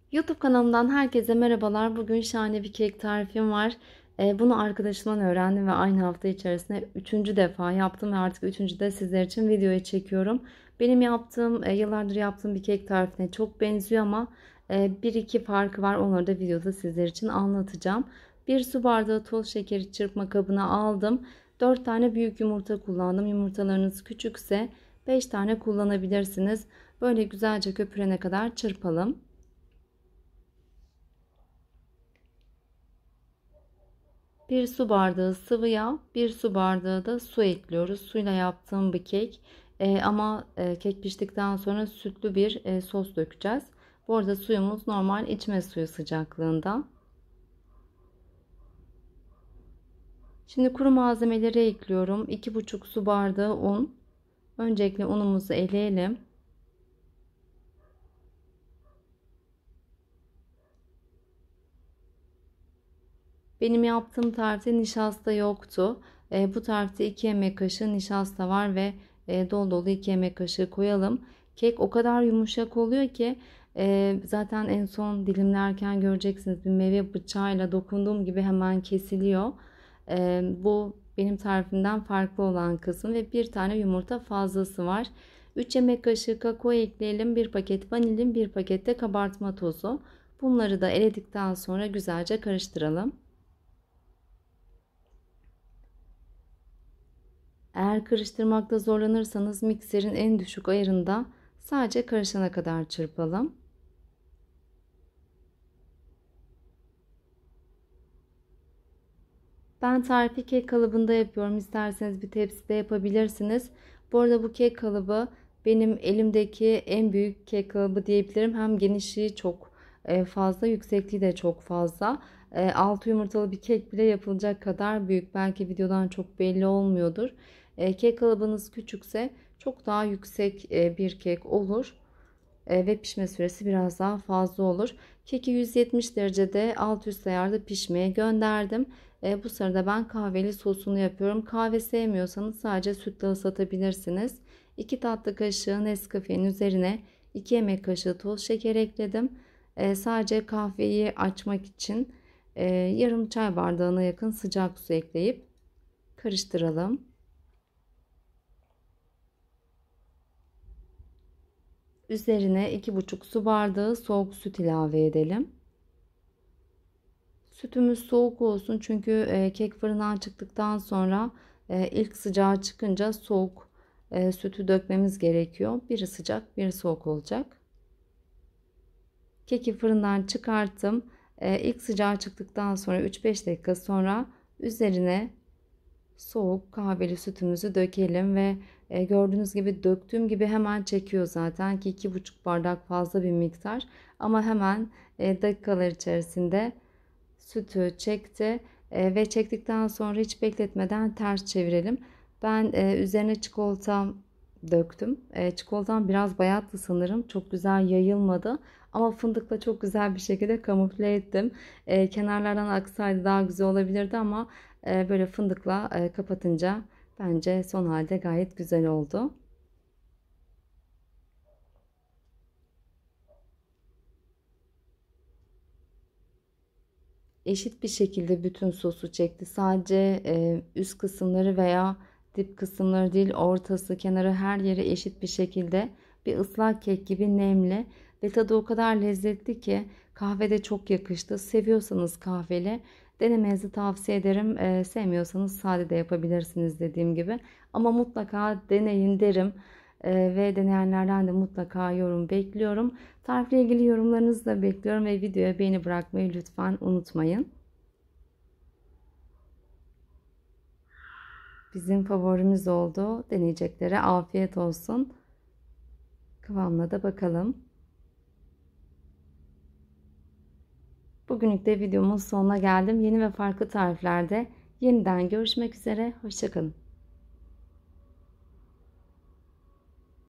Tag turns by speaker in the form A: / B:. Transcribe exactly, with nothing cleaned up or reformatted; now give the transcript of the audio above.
A: YouTube kanalımdan herkese merhabalar. Bugün şahane bir kek tarifim var. Ee, bunu arkadaşımdan öğrendim ve aynı hafta içerisinde üçüncü defa yaptım ve artık üçüncü de sizler için videoya çekiyorum. Benim yaptığım, e, yıllardır yaptığım bir kek tarifine çok benziyor ama e, bir iki farkı var. Onları da videoda sizler için anlatacağım. Bir su bardağı toz şekeri çırpma kabına aldım. dört tane büyük yumurta kullandım. Yumurtalarınız küçükse beş tane kullanabilirsiniz. Böyle güzelce köpürene kadar çırpalım. Bir su bardağı sıvı yağ, bir su bardağı da su ekliyoruz. Suyla yaptığım bir kek. Ee, ama e, kek piştikten sonra sütlü bir e, sos dökeceğiz. Bu arada suyumuz normal içme suyu sıcaklığında. Şimdi kuru malzemeleri ekliyorum. iki buçuk su bardağı un. Öncelikle unumuzu eleyelim. Benim yaptığım tarifte nişasta yoktu. E, bu tarifte iki yemek kaşığı nişasta var ve e, dolu dolu iki yemek kaşığı koyalım. Kek o kadar yumuşak oluyor ki e, zaten en son dilimlerken göreceksiniz, bir meyve bıçağıyla dokunduğum gibi hemen kesiliyor. E, bu benim tarifimden farklı olan kısım ve bir tane yumurta fazlası var. üç yemek kaşığı kakao ekleyelim. bir paket vanilin, bir paket de kabartma tozu. Bunları da eledikten sonra güzelce karıştıralım. Eğer karıştırmakta zorlanırsanız mikserin en düşük ayarında sadece karışana kadar çırpalım. Ben tarifi kek kalıbında yapıyorum. İsterseniz bir tepside yapabilirsiniz. Bu arada bu kek kalıbı benim elimdeki en büyük kek kalıbı diyebilirim. Hem genişliği çok e, fazla, yüksekliği de çok fazla. altı yumurtalı bir kek bile yapılacak kadar büyük. Belki videodan çok belli olmuyordur. E, kek kalıbınız küçükse çok daha yüksek e, bir kek olur. E, ve pişme süresi biraz daha fazla olur. Keki yüz yetmiş derecede alt üst ayarda pişmeye gönderdim. E, bu sırada ben kahveli sosunu yapıyorum. Kahve sevmiyorsanız sadece sütle ıslatabilirsiniz. iki tatlı kaşığı Nescafe'nin üzerine iki yemek kaşığı toz şeker ekledim. E, sadece kahveyi açmak için e, yarım çay bardağına yakın sıcak su ekleyip karıştıralım. Üzerine iki buçuk su bardağı soğuk süt ilave edelim. Sütümüz soğuk olsun çünkü e, kek fırından çıktıktan sonra e, ilk sıcağı çıkınca soğuk e, sütü dökmemiz gerekiyor. Biri sıcak, biri soğuk olacak. Keki fırından çıkarttım. E, ilk sıcağı çıktıktan sonra üç beş dakika sonra üzerine soğuk kahveli sütümüzü dökelim ve e, gördüğünüz gibi döktüğüm gibi hemen çekiyor zaten ki iki buçuk bardak fazla bir miktar ama hemen e, dakikalar içerisinde sütü çekti e, ve çektikten sonra hiç bekletmeden ters çevirelim. Ben e, üzerine çikolata döktüm. E, çikolatam biraz bayattı sanırım. Çok güzel yayılmadı. Ama fındıkla çok güzel bir şekilde kamufle ettim. E, kenarlardan aksaydı daha güzel olabilirdi ama e, böyle fındıkla e, kapatınca bence son halde gayet güzel oldu. Eşit bir şekilde bütün sosu çekti. Sadece e, üst kısımları veya dip kısımları değil, ortası, kenarı, her yeri eşit bir şekilde bir ıslak kek gibi nemli ve tadı o kadar lezzetli ki kahvede çok yakıştı. Seviyorsanız kahveli denemenizi tavsiye ederim. E, sevmiyorsanız sade de yapabilirsiniz dediğim gibi. Ama mutlaka deneyin derim. Ee, ve deneyenlerden de mutlaka yorum bekliyorum. Tarifle ilgili yorumlarınızı da bekliyorum ve videoya beğeni bırakmayı lütfen unutmayın. Bizim favorimiz oldu. Deneyeceklere afiyet olsun. Kıvamına da bakalım. Bugünlük de videomun sonuna geldim. Yeni ve farklı tariflerde yeniden görüşmek üzere. Hoşça kalın.